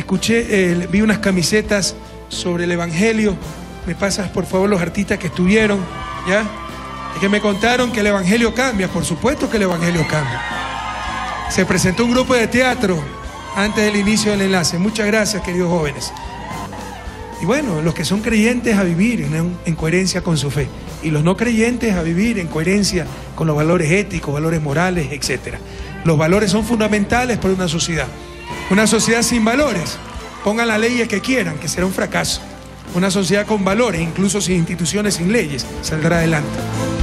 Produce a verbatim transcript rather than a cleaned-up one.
escuché, eh, vi unas camisetas sobre el Evangelio. Me pasas por favor los artistas que estuvieron, ¿ya? Y que me contaron que el Evangelio cambia. Por supuesto que el Evangelio cambia. Se presentó un grupo de teatro antes del inicio del enlace. Muchas gracias, queridos jóvenes. Y bueno, los que son creyentes a vivir en, en coherencia con su fe, y los no creyentes a vivir en coherencia con los valores éticos, valores morales, etcétera. Los valores son fundamentales para una sociedad. Una sociedad sin valores, pongan las leyes que quieran, que será un fracaso. Una sociedad con valores, incluso sin instituciones, sin leyes, saldrá adelante.